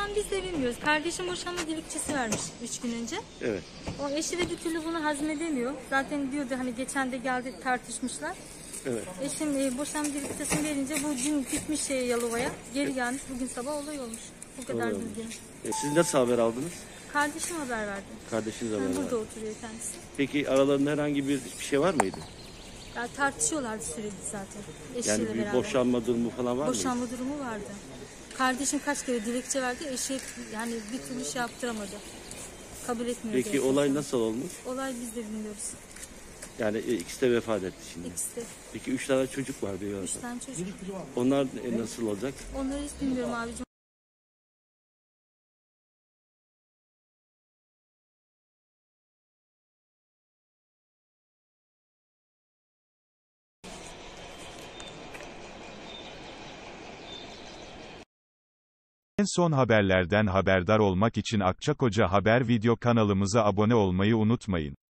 an biz de bilmiyoruz. Kardeşim boşanma dilekçesi vermiş 3 gün önce. Evet. O eşi de bir türlü bunu hazmedemiyor. Zaten diyordu hani geçen de geldi tartışmışlar. Evet. Eşim boşanma dilekçesini verince bu dün gitmiş Yalova'ya. Geri gelmiş, bugün sabah olay olmuş. Bu kadar Olay olmuş. bilgim. Siz nasıl haber aldınız? Kardeşim haber verdi. Kardeşiniz haber Yani verdi. burada oturuyor kendisi. Peki aralarında herhangi bir şey var mıydı? Ya tartışıyorlardı sürekli zaten. Eşiyle Yani bir beraber. boşanma durumu falan var mıydı? Boşanma durumu vardı. Kardeşim kaç kere dilekçe verdi. Eşi yani bir türlü şey yaptıramadı. Kabul etmiyor. Peki dilekçesini. olay nasıl olmuş? Olay biz de bilmiyoruz. Yani ikisi de vefat etti şimdi. İkisi de. Peki 3 tane çocuk var diyor. 3 tane çocuk. Onlar nasıl olacak? Onları hiç bilmiyorum abicim. En son haberlerden haberdar olmak için Akçakoca Haber video kanalımıza abone olmayı unutmayın.